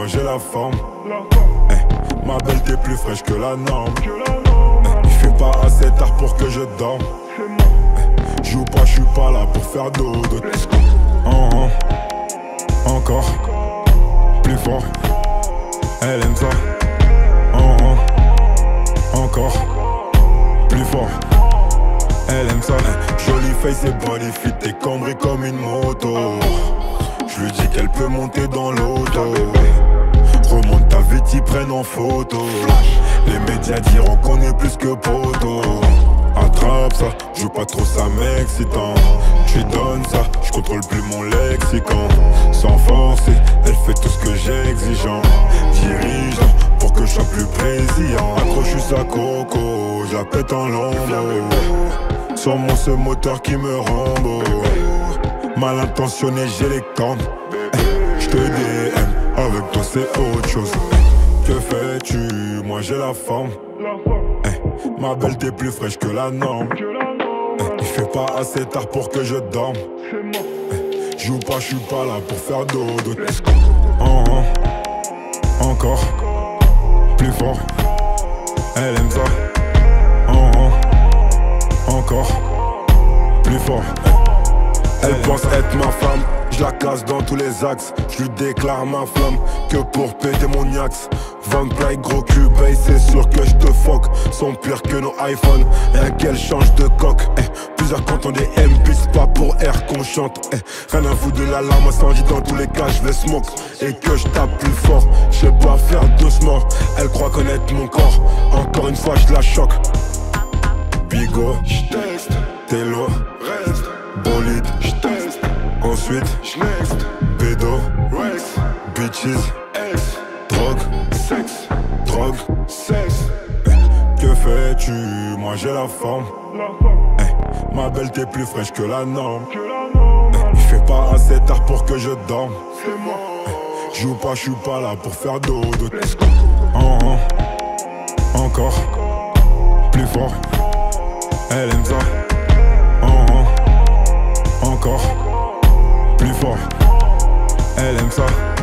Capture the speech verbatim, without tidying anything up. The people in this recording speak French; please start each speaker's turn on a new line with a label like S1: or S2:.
S1: j'ai la forme. Eh, ma belle t'es plus fraîche que la norme. Eh, il fait pas assez tard pour que je dorme. Eh, joue pas, je suis pas là pour faire dodo. Oh, oh. Encore plus fort. Elle aime ça. Oh, oh. Encore plus fort. Elle aime ça. Jolie face et body fit, t'es cambrée comme une moto. Je lui dis qu'elle peut monter dans l'auto. Remonte ta vie, t'y prennent en photo. Les médias diront qu'on est plus que poteau. Attrape ça, joue pas trop ça m'excitant. Tu donnes ça, je contrôle plus mon lexicon. Sans forcer, elle fait tout ce que j'ai exigeant. Dirige pour que je sois plus brésillant. Accroche sa coco, je la pète en lambeau. Sur mon ce moteur qui me rend beau. Mal intentionné, j'ai les cornes. Je te D M, avec toi c'est autre chose. Que fais-tu? Moi j'ai la forme. Eh, ma belle t'es plus fraîche que la norme. Eh, il fait pas assez tard pour que je dorme. Eh, joue pas, je suis pas là pour faire dodo. Oh, oh. Encore plus fort. Elle aime ça. Oh, oh. Encore plus fort. Elle pense être ma femme, je la casse dans tous les axes. Je lui déclare ma flamme, que pour péter mon axe. Van Play, gros cul, babe, c'est sûr que je te fuck. Sont pires que nos iPhones, rien qu'elle change de coque. Eh, plusieurs cantons des M P, c'est pas pour R qu'on chante. Eh, rien à foutre de la larme incendie, dans tous les cas je vais smoke. Et que je tape plus fort, je sais pas faire doucement. Elle croit connaître mon corps, encore une fois je la choque. Bigo, j'teste, Télo, reste. Bolide, j'teste, ensuite j'next, pédo, Rex, bitches, ex, drogue, sexe, drogue, sexe. Eh, que fais-tu? Moi j'ai la forme. Eh, ma belle t'es plus fraîche que la norme. Eh, il fait pas assez tard pour que je dorme. Eh, joue pas, je suis pas là pour faire dodo. Oh, oh. Encore plus fort. Elle aime ça. Oh, oh. Encore plus fort. Elle aime ça.